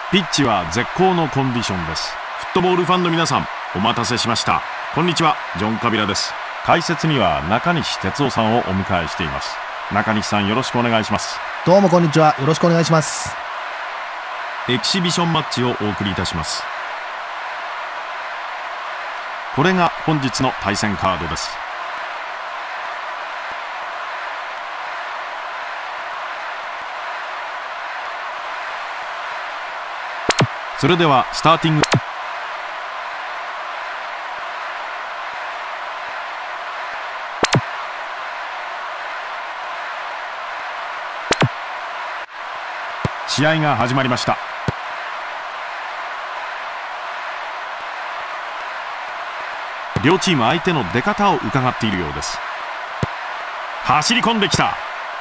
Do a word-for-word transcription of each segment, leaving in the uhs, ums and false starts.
ピッチは絶好のコンディションです。フットボールファンの皆さん、お待たせしました。こんにちは、ジョン・カビラです。解説には中西哲夫さんをお迎えしています。中西さん、よろしくお願いします。 どうもこんにちは、よろしくお願いします。 エキシビションマッチをお送りいたします。これが本日の対戦カードです。それではスターティング。試合が始まりました。両チーム相手の出方を伺っているようです。走り込んできた。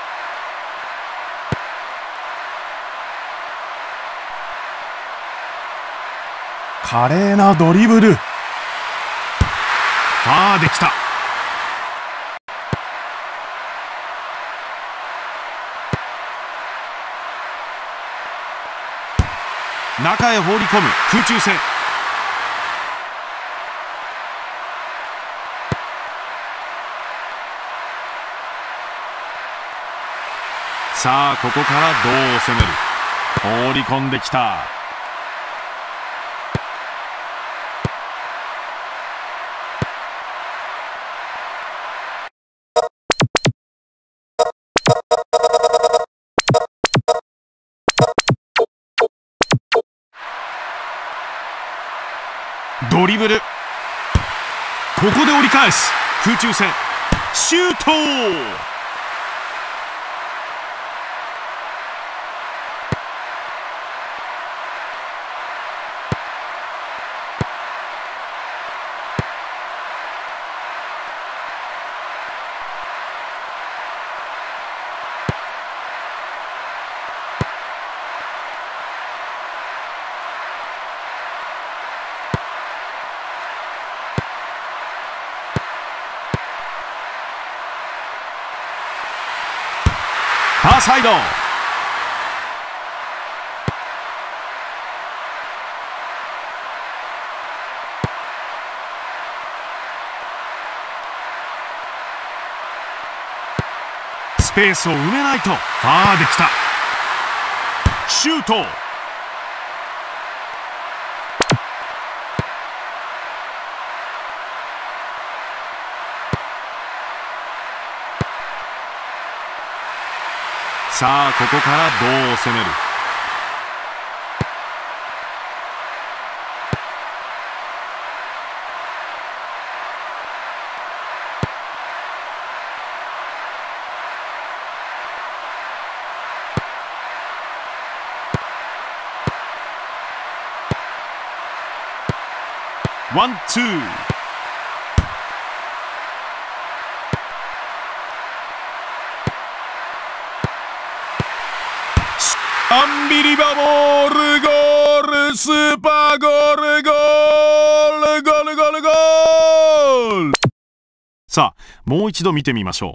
華麗なドリブル。ああ、できた。中へ放り込む空中戦。さあ、ここからどう攻める。放り込んできた。ドリブル。ここで折り返す空中戦。シュート。ファーサイド。スペースを埋めないと。ああ、できた。シュート。さあ、ここからどう攻める。ワンツー。アンビリバボールゴール、スーパーゴール、ゴール、ゴール、ゴール、ゴール。さあ、もう一度見てみましょう。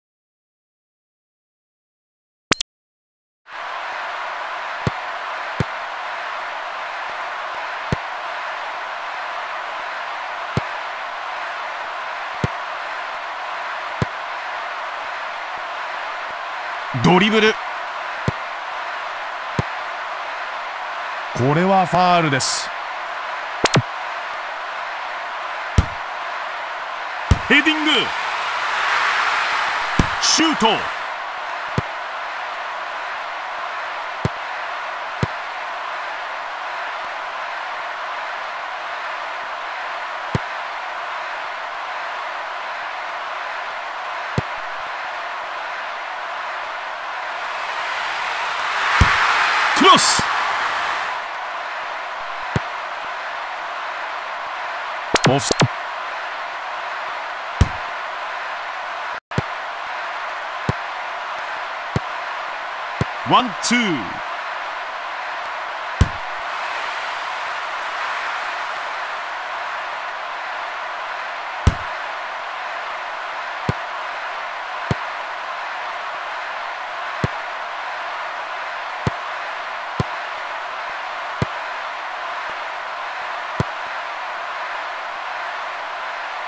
ドリブル。これはファールです。ヘディング。シュート。クロス。オフ。ワンツー。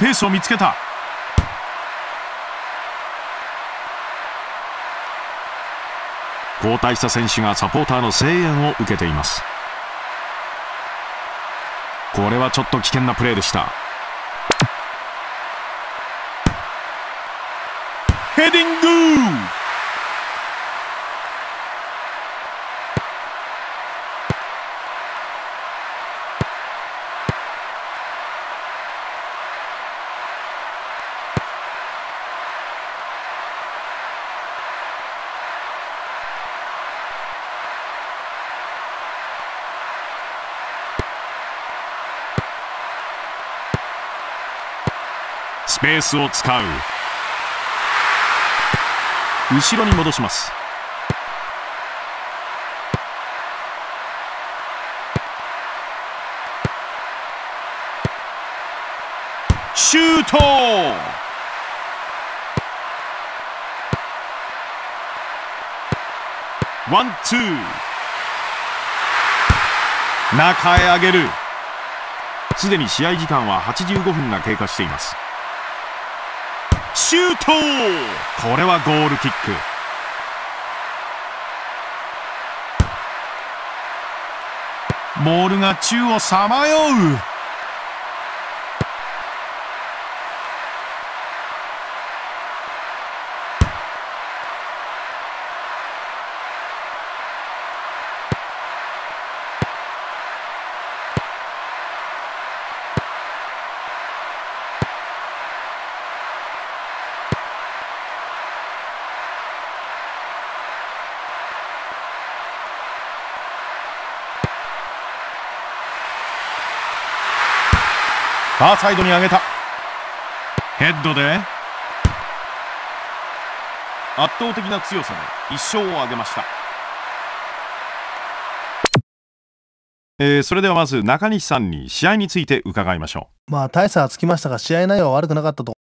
ペースを見つけた。交代した選手がサポーターの声援を受けています。これはちょっと危険なプレーでした。ヘディング。スペースを使う。後ろに戻します。シュート。ワンツー。中へ上げる。すでに試合時間ははちじゅうごふんが経過しています。シュート。これはゴールキック。ボールが宙をさまよう。ファーサイドに上げた。ヘッドで圧倒的な強さでいっ勝を挙げました。えー、それではまず中西さんに試合について伺いましょう。 まあ大差はつきましたが試合内容は悪くなかったと